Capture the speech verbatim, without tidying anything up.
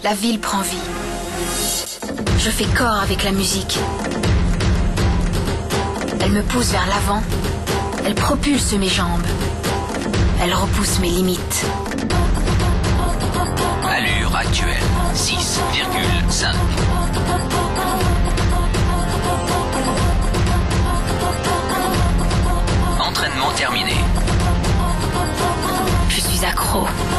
La ville prend vie. Je fais corps avec la musique. Elle me pousse vers l'avant. Elle propulse mes jambes. Elle repousse mes limites. Allure actuelle, six virgule cinq. Entraînement terminé. Je suis accro.